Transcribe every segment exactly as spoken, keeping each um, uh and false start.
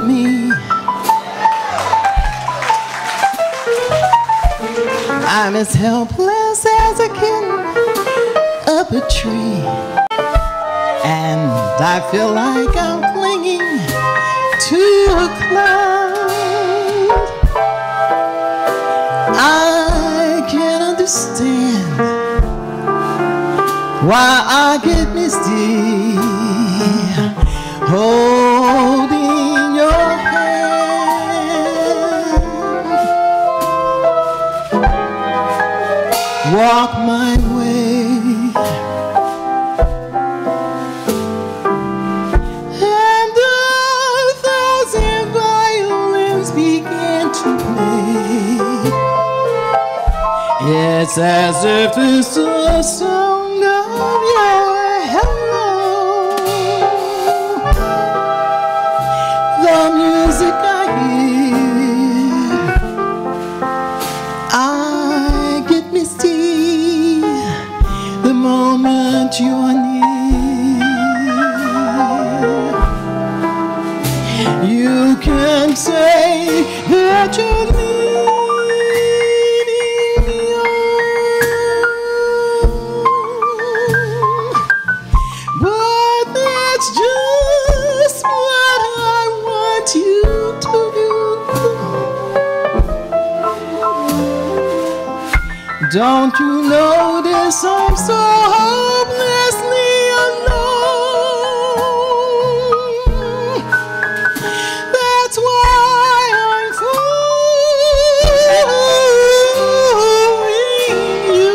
me. I'm as helpless as a kitten up a tree, and I feel like I'm clinging to a cloud. I can't understand why I get misty holding your hand. Walk my way, and a thousand violins begin to play. It's as if it's a song of your hello. The music I hear, I get misty the moment you're near. You can say that you're leading me on, but that's just what I want you to do. Don't you notice I'm so hopelessly alone? That's why I'm fooling you.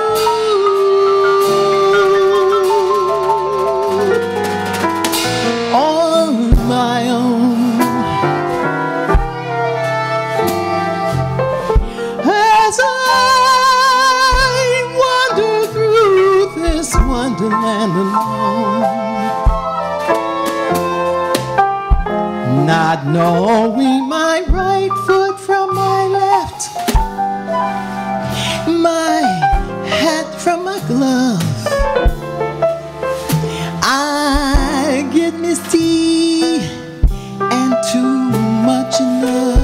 On my own, as I wander through this wonderland alone, not knowing my right foot from my left, my hat from my glove. I get misty and too much in love.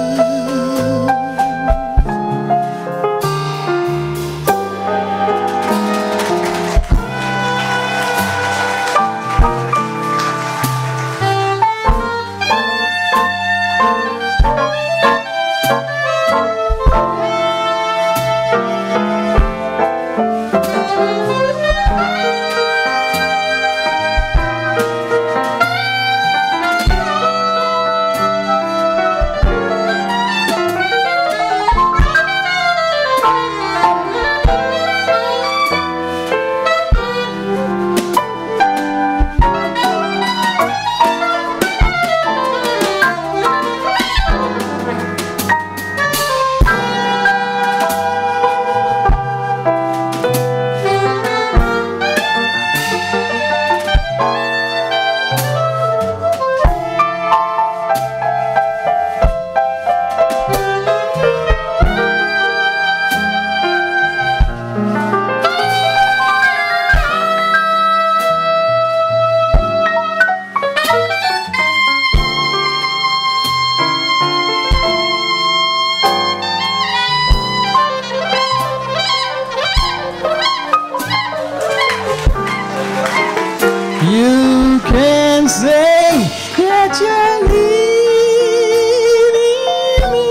You can say that you're leading me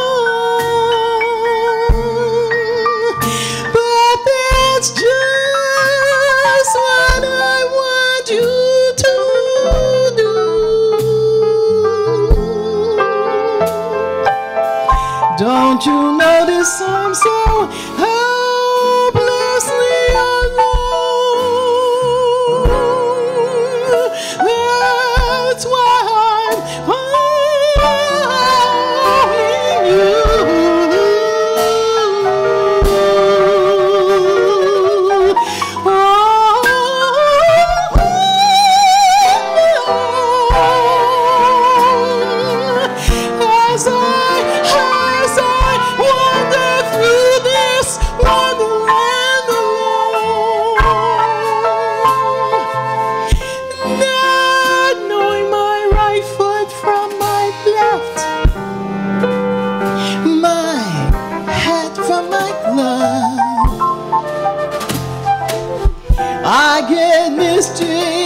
on, but that's just what I want you to do. Don't you notice I'm so hopelessly alone? That's why I'm following you. Oh, as I, as I wander through this I get misty